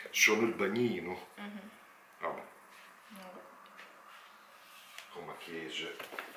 Sono il bagnino. Vabbè. Come chiese.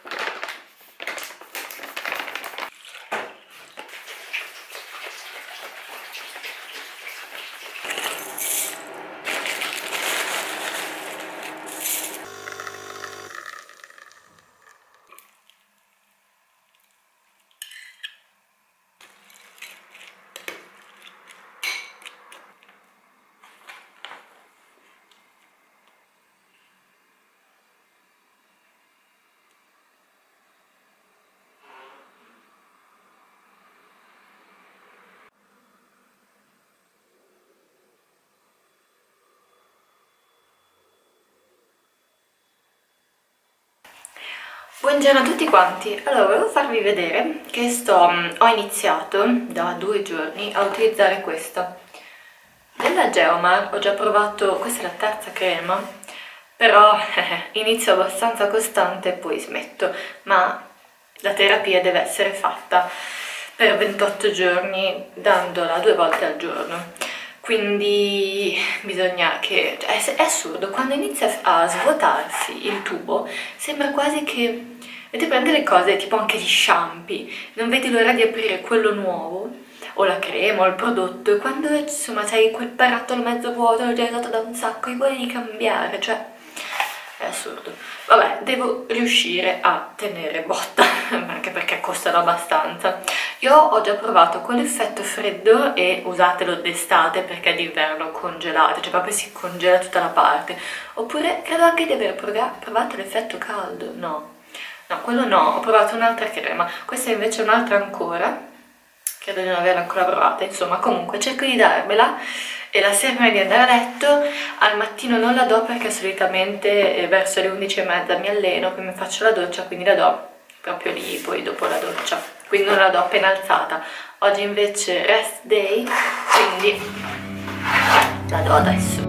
Buongiorno a tutti quanti. Allora, volevo farvi vedere che ho iniziato da 2 giorni a utilizzare questa. Della Geomar ho già provato, questa è la terza crema, però inizio abbastanza costante e poi smetto, ma la terapia deve essere fatta per 28 giorni dandola 2 volte al giorno. Quindi bisogna che... Cioè, è assurdo, quando inizia a svuotarsi il tubo sembra quasi che... Vedete, prende le cose, tipo anche gli shampoo, non vedi l'ora di aprire quello nuovo, o la crema, o il prodotto, e quando insomma c'hai quel barattolo mezzo vuoto, l'ho già usato da un sacco, e vuoi cambiare, cioè... È assurdo. Vabbè, devo riuscire a tenere botta, anche perché costano abbastanza. Io ho già provato con l'effetto freddo e usatelo d'estate perché d'inverno congelate, cioè proprio si congela tutta la parte. Oppure credo anche di aver provato l'effetto caldo, no, quello no, ho provato un'altra crema, questa invece è un'altra ancora, credo di non averla ancora provata, insomma comunque cerco di darmela e la sera prima di andare a letto. Al mattino non la do perché solitamente verso le 11:30 mi alleno, poi mi faccio la doccia, quindi la do proprio lì, poi dopo la doccia, quindi non la do appena alzata. Oggi invece rest day, quindi la do adesso.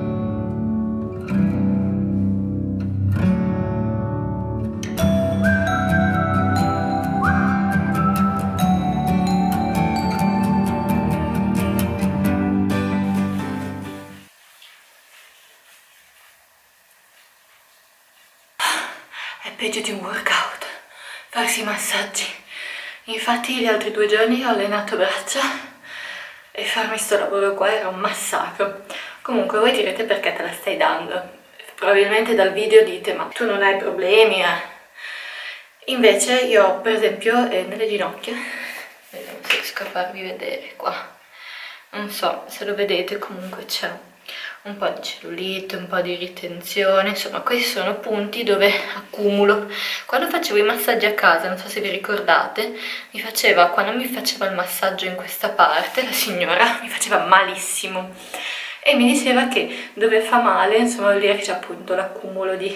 È peggio di un workout, farsi i massaggi. Infatti gli altri 2 giorni ho allenato braccia e farmi sto lavoro qua era un massacro. Comunque voi direte perché te la stai dando. Probabilmente dal video dite ma tu non hai problemi, Invece io per esempio nelle ginocchia, vediamo se riesco a farvi vedere qua, non so se lo vedete, comunque c'è un po' di cellulite, un po' di ritenzione, insomma questi sono punti dove accumulo. Quando facevo i massaggi a casa, non so se vi ricordate, quando mi faceva il massaggio in questa parte, la signora mi faceva malissimo e mi diceva che dove fa male, insomma vuol dire che c'è appunto l'accumulo di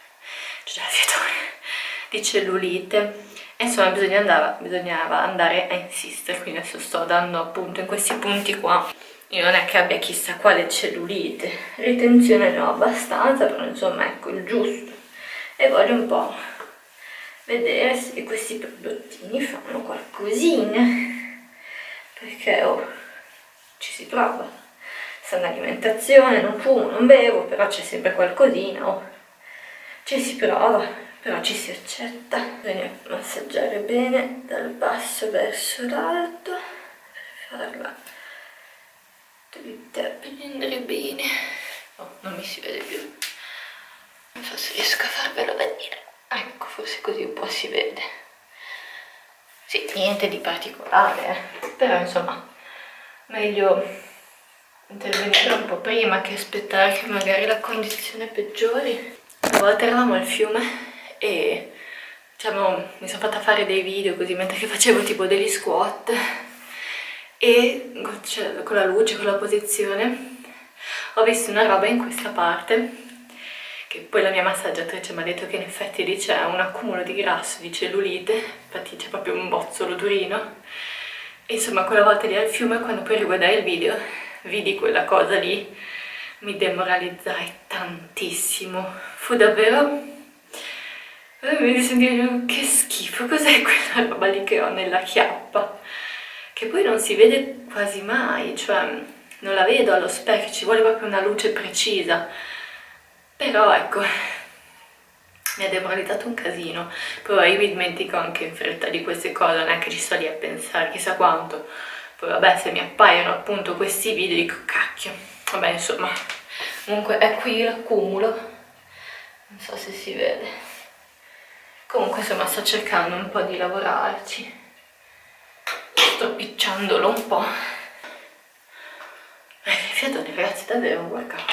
cellulite. E insomma bisognava andare a insistere, quindi adesso sto dando appunto in questi punti qua. Io non è che abbia chissà quale cellulite, ritenzione ne ho abbastanza, però insomma ecco il giusto. E voglio un po' vedere se questi prodottini fanno qualcosina, perché ci si prova. Sana alimentazione, non fumo, non bevo, però c'è sempre qualcosina, ci si prova, però ci si accetta. Bisogna massaggiare bene dal basso verso l'alto per farla tutta prendere bene. Oh, non mi si vede più, non so se riesco a farvelo vedere, ecco, forse così un po' si vede. Sì, niente di particolare, però insomma meglio intervenire un po' prima che aspettare che magari la condizione peggiori. Una volta eravamo al fiume e diciamo mi sono fatta fare dei video così mentre che facevo tipo degli squat, e con la luce, con la posizione ho visto una roba in questa parte che poi la mia massaggiatrice mi ha detto che in effetti lì c'è un accumulo di grasso, di cellulite, infatti c'è proprio un bozzolo durino. E insomma quella volta lì al fiume, quando poi riguardai il video vidi quella cosa lì, mi demoralizzai tantissimo, fu davvero... mi sentivo che schifo, cos'è quella roba lì che ho nella chiappa? Che poi non si vede quasi mai, cioè non la vedo allo specchio, ci vuole proprio una luce precisa. Però ecco, mi ha demoralizzato un casino. Poi mi dimentico anche in fretta di queste cose, non è che ci sto lì a pensare chissà quanto. Poi vabbè, se mi appaiono appunto questi video dico cacchio. Vabbè, insomma, comunque è qui l'accumulo, non so se si vede. Comunque insomma sto cercando un po' di lavorarci, sto picciandolo un po'. Il fiatone ragazzi, davvero un workout.